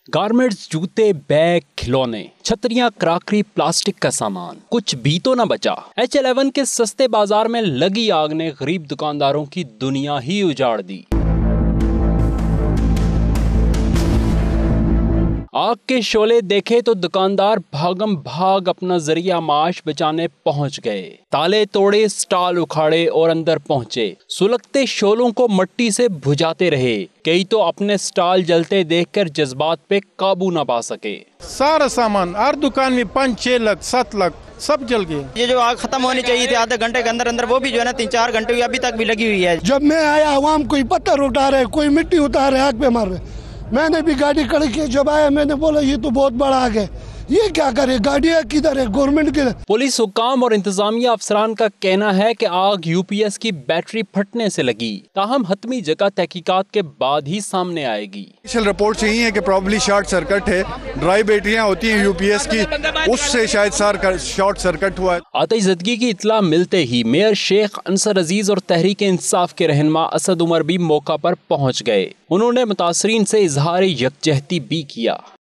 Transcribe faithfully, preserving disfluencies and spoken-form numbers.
Garments, जूते, bag, खिलौने, छतरियां, क्राकरी, प्लास्टिक का सामान, कुछ भी तो न बचा। एच इलेवन के सस्ते बाजार में लगी आग ने गरीब दुकानदारों की दुनिया ही उजाड़ दी। आग के शोले देखे तो दुकानदार भागम भाग अपना जरिया माश बचाने पहुंच गए। ताले तोड़े, स्टॉल उखाड़े और अंदर पहुंचे। सुलगते शोलों को मिट्टी से बुझाते रहे। कई तो अपने स्टॉल जलते देखकर जज्बात पे काबू न पा सके। सारा सामान हर दुकान में पाँच छह लाख सात लाख सब जल गए। ये जो आग खत्म होनी चाहिए थी आधे घंटे के अंदर अंदर, वो भी जो है ना तीन चार घंटे हुई, अभी तक भी लगी हुई है। जब मैं आया आवाम कोई पत्थर उठा रहे, कोई मिट्टी उतार रहे, आग पे मार रहे। मैंने भी गाड़ी खड़ी की, जब आया मैंने बोला ये तो बहुत बड़ा आग है, ये क्या करे, गाड़ियाँ किधर है, गवर्नमेंट किधर। पुलिस हुक्काम और इंतजामिया अफसरान का कहना है कि आग यूपीएस की बैटरी फटने से लगी, ताहम हतमी जगह तहकीकात के बाद ही सामने आएगी। इनिशियल रिपोर्ट यही है कि प्रॉब्ली शॉर्ट सर्किट है, ड्राई बैटरियां होती हैं यूपीएस की, उससे शायद शॉर्ट सर्किट हुआ है। आतिशज़दगी की इत्ला मिलते ही मेयर शेख अंसर अजीज और तहरीक इंसाफ के रहनुमा असद उमर भी मौका पर पहुंच गए। उन्होंने मुतासरीन से इजहार यकजहती भी किया।